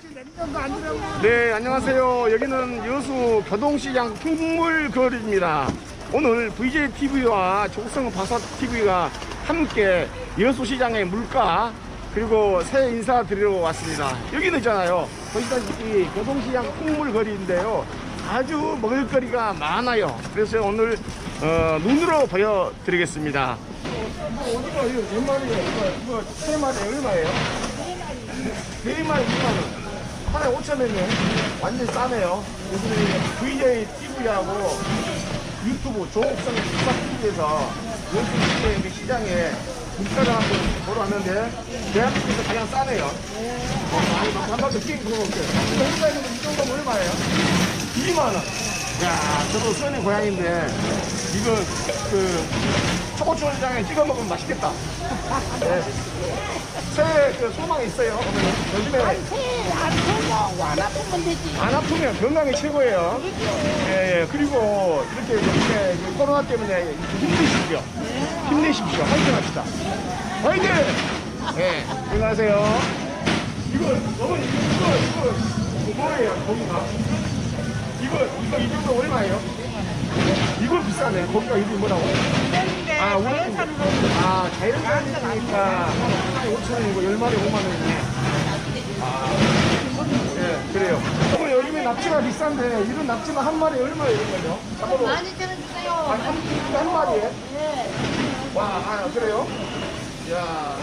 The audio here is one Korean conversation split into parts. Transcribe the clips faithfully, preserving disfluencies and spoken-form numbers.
네, 안녕하세요. 여기는 여수 교동시장 풍물거리입니다. 오늘 브이제이티비와 조국성 바사티비가 함께 여수시장의 물가 그리고 새해 인사드리러 왔습니다. 여기는 있잖아요, 보시다시피 교동시장 풍물거리인데요, 아주 먹을거리가 많아요. 그래서 오늘 어, 눈으로 보여드리겠습니다. 오징어 이거 몇 마리예요? 이거, 이거 세 마리에 얼마예요? 네 마리 이만 원. 하나에 오천 원이면 완전 싸네요. 요즘에 브이제이티비하고 유튜브 조국성 바사티비에서 여수 시장에 물가를 한번 보러 왔는데 대한민국에서 가장 싸네요. 어, 한 바퀴 띵 돌아볼게요. 이 정도면 얼마예요? 이만 원. 야, 저도 수원의 고향인데 이거 그 초고추장에 찍어 먹으면 맛있겠다. 네. 새해 그 소망이 있어요. 요즘에 새해 안 아프고 안 아프면 되지. 안 아프면 건강이 최고예요. 예, 예. 그리고 이렇게 요즘에 코로나 때문에 힘내십시오. 힘내십시오. 화이팅 합시다. 화이팅! 예, 건강하세요. 이거, 어머니, 이거, 이거, 이거 뭐예요? 고기가? 이거, 이거, 이 정도 얼마예요? 이거 비싸네. 고기가 이름이 뭐라고? 아, 우리, 아, 자연산이니까 하나에 오천 원이고 열 마리 오만 원이네. 아, 예, 그래요. 어머니, 요즘에 납치가 비싼데 이런 납치는 한 마리에 얼마예요, 이런 거요? 잡아도 만 이천 원 주세요. 한, 한, 한 마리에? 네. 와, 아, 그래요? 이야.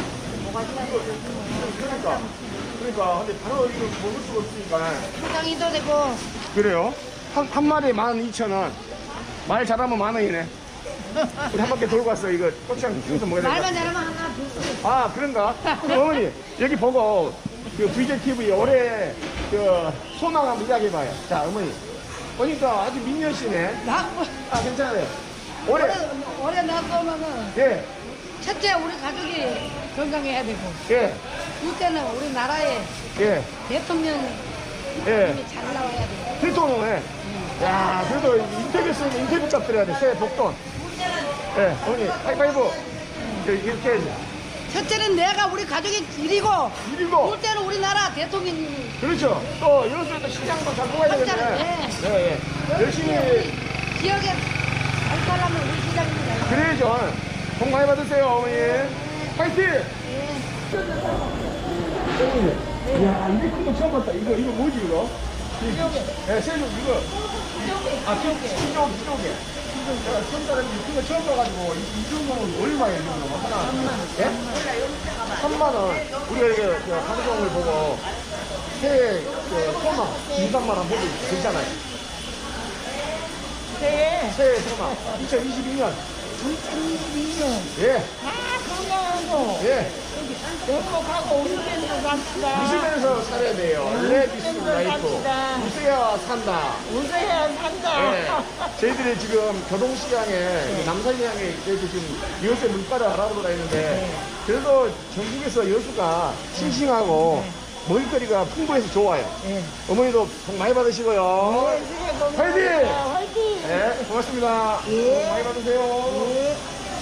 그러니까. 그러니까. 근데 바로 이거 먹을 수가 없으니까. 포장이도 되고. 그래요? 한, 한 마리에 만 이천 원. 말 잘하면 만 원이네. 우리 한 바퀴 돌고 왔어. 이거 고추장 키워서 먹어야 된다. 말만 잘하면 하나 더. 아, 그런가? 그럼 어머니, 여기 보고, 그 브이제이티비 올해 그 소망 한번 이야기해봐요. 자, 어머니. 보니까 아주 민녀시네. 나, 아, 괜찮아요. 올해. 올해, 올해 낳고면은 예, 첫째 우리 가족이 건강해야 되고. 예, 둘째는 우리 나라에 예, 대통령이 예. 잘 나와야 돼. 필통에. 야, 그래도 인터뷰 쓰면 인터뷰 값 드려야 돼. 새해 복돈. 예, 어머니, 하이파이브. 이렇게 해야지. 첫째는 내가 우리 가족이 일이고. 일이고. 둘째는 우리나라 대통령이. 그렇죠. 또 여수에도 시장도 잘 뽑아야 되는데. 네. 예, 예. 열심히. 지역에 잘 살려면 우리 시장입니다. 그래야죠. 복 많이 받으세요, 어머니. 파이팅! 어머니. 이야, 이게 큰 거 처음 봤다. 이거, 이거 뭐지, 이거? 지역에. 네, 세종, 이거. 아, 기, 기종, 기종에. 제가 처음 따는 큰 거 처음 봐가지고, 이, 이 정도는 얼마예요, 이 정도는? 하나. 삼만 원. 예? 삼만 원. 우리가 이렇게 저 방송을 보고, 새해 그 소망, 이삼만 원 보고 있어요. 괜찮아요. 새해. 새해 소망. 이천이십이 년. 이천이십이 년. 예. 아, 건강하고. 예. 행복하고 웃으면서 삽시다. 웃으면서 살아야 돼요. 레디스 라이프. 웃어야 산다. 웃어야 산다. 네. 저희들이 지금 교동시장에, 남산시장에 이렇게 지금 여수의 물가를 알아보러 다니는데, 그래도 전국에서 여수가 싱싱하고 먹을거리가 풍부해서 좋아요. 네. 어머니도 복 많이 받으시고요. 화이팅! 화이팅! 네, 고맙습니다. 예. 복 많이 받으세요. 예.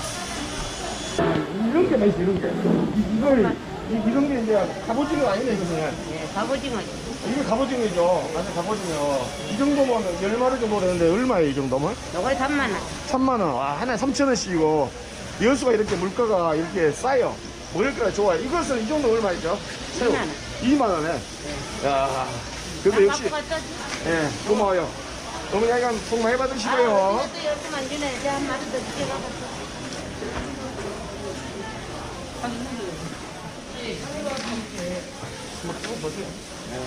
이런 게 맛있어, 이런 게. 이- 이걸, 이- 이런 게 이제 갑오징어 아니네, 이거 그냥. 네, 갑오징어. 이거 갑오징어죠. 맞아, 갑오징어. 이 정도면 열 마리 정도 되는데 얼마예요, 이 정도면? 요거에 삼만 원. 삼만 원. 와, 하나에 삼천 원씩이고. 여수가 이렇게 물가가 이렇게 싸요. 먹을거리가 좋아요. 이것은 이 정도 얼마이죠? 새우. 이만 원. 이만 원에. 야, 그래도 역시, 예, 고마워요. 어머니 하여간 복 많이 받으시고요. 또 열심 안 주네. 이제 한 마리 더 주세요. 한번 찍어보세요. 네.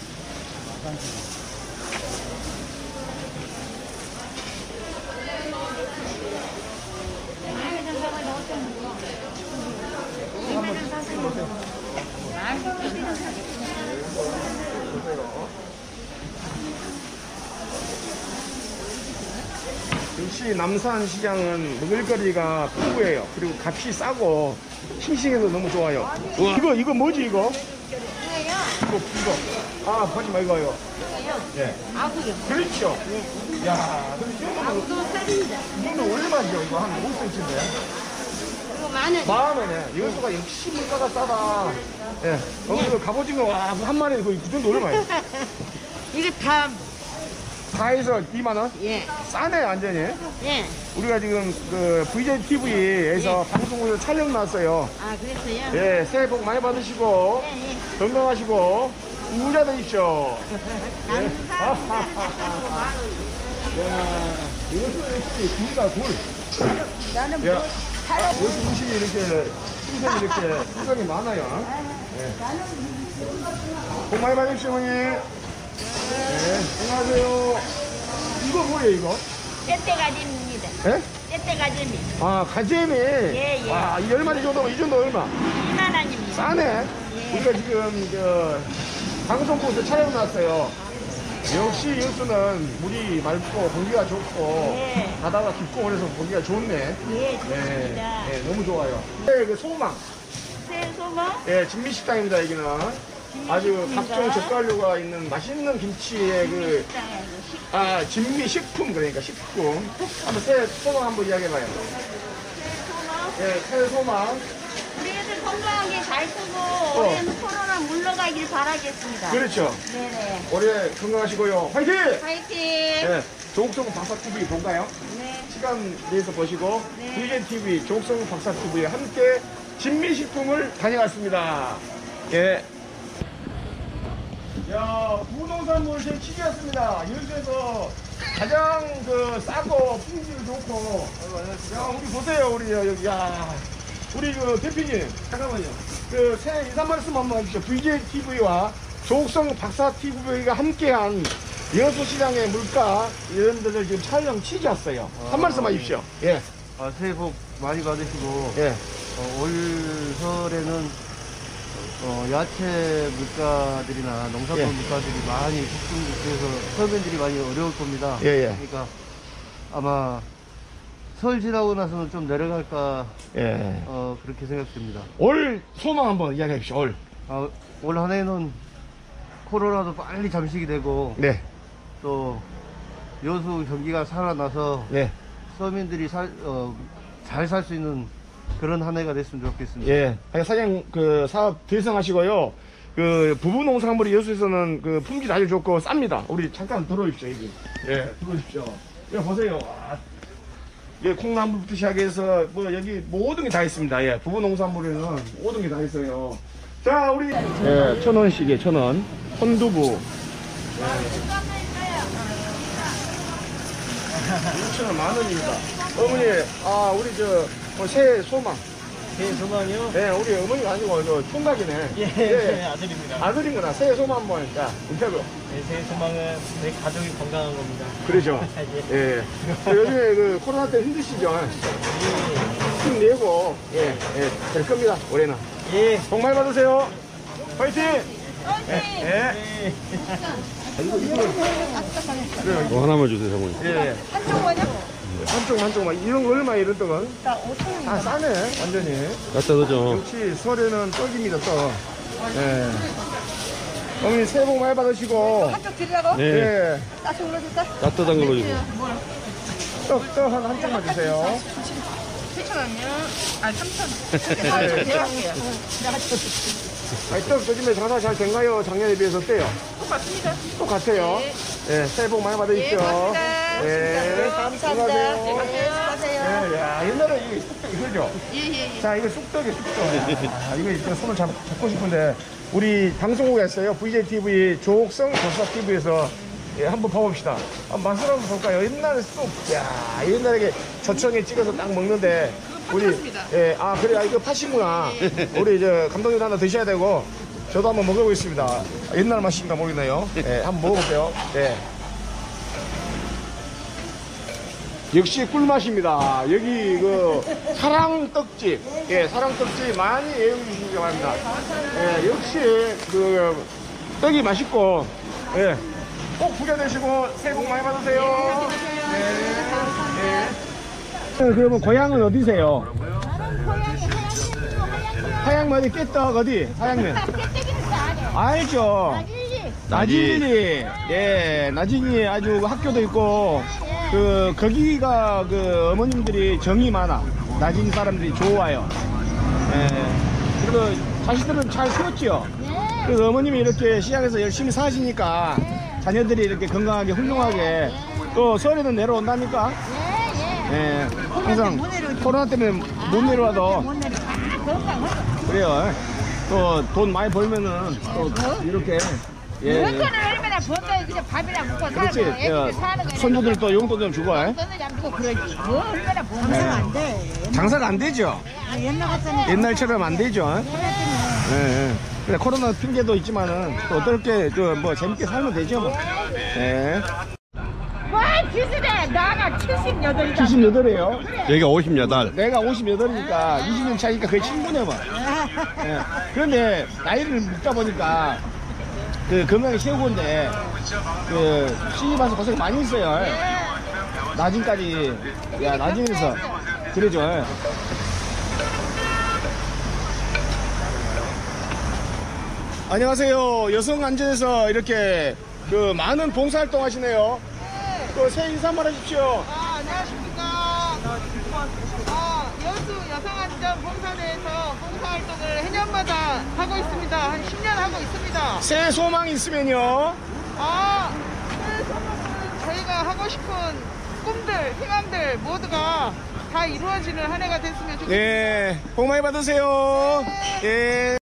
역시 남산시장은 먹을거리가 풍부해요. 그리고 값이 싸고 싱싱해서 너무 좋아요. 우와. 이거 이거 뭐지 이거? 이거 이거. 아, 보지 마 이거 이거. 예. 아구요. 그렇죠. 야, 근데 이 정도면 아구도 쌀입니다. 이 정도 얼마죠? 이거 한 오 센티미터인데. 이거 만 원. 만 원에. 여수가 역시 물가가 싸다. 예. 어머니 갑오징어 와, 한 마리에 거의 그 정도 얼마예요? 이거 다, 다 해서 이만 원? 예. 싸네, 완전히. 예. 우리가 지금 그 브이제이 티비에서 예. 방송을 촬영 나왔어요. 아, 그랬어요? 예, 새해 복 많이 받으시고, 예, 예. 건강하시고, 부자 되십시오. 감사합니다. 야, 이것은 역시 굴이다, 굴. 나는 야, 뭐, 살아. 여기 음식이 이렇게, 생선이 이렇게 생선이 많아요. 예. 복 많이 받으십시오, 어머니. 네, 안녕하세요. 이거 뭐예요, 이거? 떼떼가지입니다. 예? 떼떼가지입니다. 아, 가재미. 예, 예. 아, 이 얼마나 정도, 이 정도 얼마? 이만 원입니다. 싸네. 예. 우리가 지금, 저, 방송국에서 촬영 나왔어요. 역시 여수는 물이 맑고 공기가 좋고 예. 바다가 깊고 그래서 공기가 좋네. 예, 좋습니다. 네, 네, 너무 좋아요. 네, 그 소망. 새소금, 예, 진미식당입니다, 여기는. 아주 각종 젓갈류가 있는 맛있는 김치의 그, 아, 진미식품, 그러니까 식품. 한번 새 소망 한번 이야기해봐요. 예, 새 소망. 우리 애들 건강하게 잘 쓰고 올해는 코로나 물러가길 바라겠습니다. 그렇죠. 네네. 올해 건강하시고요. 화이팅! 화이팅! 예, 조국성 박사티비 볼까요? 네. 시간 내서 보시고 네. 브이제이 티비 조국성 박사티비와 함께 진미식품을 다녀왔습니다. 예. 야, 부동산물 제 킥이었습니다. 여기에서 가장 그 싸고 품질 좋고. 야, 우리 보세요, 우리 여기. 야, 우리 그 대표님 잠깐만요. 그 새해 인사 말씀 한번 해주시죠. 브이제이 티비와 조국성 박사티비가 함께한 여수시장의 물가 이런 데를 지금 촬영 취재했어요. 아, 한 말씀 해주십시오. 예, 아, 새해 복 많이 받으시고, 예, 어, 올 설에는 어, 야채 물가들이나 농산물 예. 물가들이 많이 급등해서 서민들이 많이 어려울 겁니다. 예, 예. 그러니까 아마 설 지나고 나서는 좀 내려갈까, 예. 어, 그렇게 생각됩니다. 올 소망 한번 이야기해 주십시오. 올. 아, 올 한 해는 코로나도 빨리 잠식이 되고, 네, 또 여수 경기가 살아나서 네. 서민들이 살, 어, 잘 살 수 있는 그런 한 해가 됐으면 좋겠습니다. 예. 아니, 사장님, 그, 사업 대성하시고요. 그, 부부 농산물이 여수에서는 그 품질 아주 좋고 쌉니다. 우리 잠깐 들어오십시오, 여기. 예, 들어오십시오. 여기 보세요. 와. 예, 콩나물부터 시작해서, 뭐, 여기 모든 게 다 있습니다. 예, 부부 농산물에는 모든 게 다 있어요. 자, 우리. 예, 천 원씩에 천 원. 혼두부. 육천 원 만 원입니다. 어머니, 아, 우리 저, 뭐 새해 소망. 제 소망이요? 네, 우리 어머니가 아니고, 저, 총각이네. 예, 제 아들입니다. 아들인구나. 새해 소망 한번, 자, 인터뷰. 네, 제 소망은 내 가족이 건강한 겁니다. 그러죠. 예. 그 요즘에 그 코로나 때 힘드시죠? 힘내고, 예, 예, 될 겁니다, 올해는. 예. 복 많이 받으세요. 화이팅! 화이팅! 예. 예. 이거, 이거. 그래요. 뭐 하나만 주세요, 사모님. 예. 한쪽 뭐냐? 한쪽, 한쪽만. 이런 거 얼마, 이런 떡은? 나 오천 원. 다 싸네, 완전히. 갖다 넣죠. 역시 설에는 떡입니다, 떡. 예. 어머니 새해 복 많이 받으시고. 한쪽 드리라고? 네. 예. 다시 올려줄까? 따뜻한 걸로 주고. 떡, 떡 한, 한 장만 주세요. 칠천 원이요? 아, 삼천 원. 네. 대박이에요. 아니, 떡 요즘에 장사 잘 된가요? 작년에 비해서 어때요? 똑같습니다. 똑같아요. 예, 새해 복 많이 받으십시오. 예, 고맙습니다. 예. 감사합니다. 안녕하세요. 네, 수고하세요. 예, 야, 옛날에 이게 쑥떡 이거죠? 예, 예, 예. 자, 이거 쑥떡이 쑥떡. 아, 이거 이거 손을 잡, 잡고 싶은데, 우리 방송국에 했어요. 브이제이 티비 조옥성 박사티비에서 예, 한번 봐봅시다. 아, 맛을 한번 볼까요? 옛날에 쑥, 야, 옛날에 저청에 찍어서 딱 먹는데, 우리, 예, 아, 그래, 아, 이거 파시구나. 우리 저 감독님 하나 드셔야 되고, 저도 한번 먹어보겠습니다. 옛날 맛인가 모르겠네요. 예, 한번 먹어볼게요. 예. 역시 꿀맛입니다. 여기 그 사랑떡집, 예, 사랑떡집 많이 애용해 주시기 바랍니다. 예, 역시 그 떡이 맛있고, 예, 꼭 부자 되시고 새해 복 많이 받으세요. 네. 네. 그러면 고향은 어디세요? 하양면 어디 깨떡 어디? 하양면. 알죠. 나진리. 예, 나진리 아주 학교도 있고, 그, 거기가 그 어머님들이 정이 많아. 낮은 사람들이 좋아요. 예. 그래도 자식들은 잘 키웠죠. 네. 그래서 어머님이 이렇게 시장에서 열심히 사시니까 자녀들이 이렇게 건강하게 훌륭하게 또 서울에도 내려온다니까. 예, 예. 예. 항상 코로나 때문에 못 내려와도 못 내려. 다 건강하고. 그래요. 또 돈 많이 벌면은 또 이렇게 예. 그거는 얼마나 번다 그냥 밥이랑 먹고 그렇지. 살고 애들 사는 거. 손주들 또 용돈 좀 주고. 예. 돈을 잡고 그러지. 뭐 얼마나 번다 안 돼. 장사가 안 되죠. 옛날 같으면 옛날처럼 안 되죠. 예, 예. 그래 코로나 핑계도 있지만은 또 어떻게 뭐 재밌게 살면 되죠 뭐. 예. 뭐 기술해. 나가 칠십팔이다. 칠십팔이에요. 여기가 오십팔. 내가 오십팔이니까 이십 년 차이니까 거의 친구네 뭐. 예. 그런데 나이를 먹다 보니까 그 건강이 최고인데 그 시집 와서 고생 많이 했어요. 나중까지 야 나중에서 그러죠. 안녕하세요. 여성 안전에서 이렇게 그 많은 봉사활동 하시네요. 또 새해 인사 한번 하십시오. 아, 안녕하십니까. 아, 여수 여성안전 봉사대에서 봉사활동을 해년마다 하고 있습니다. 한 십 년 하고 있습니다. 새해 소망 있으면요. 아, 그 소망은 저희가 하고 싶은 꿈들, 희망들 모두가 다 이루어지는 한 해가 됐으면 좋겠습니다. 예, 복 많이 받으세요. 예.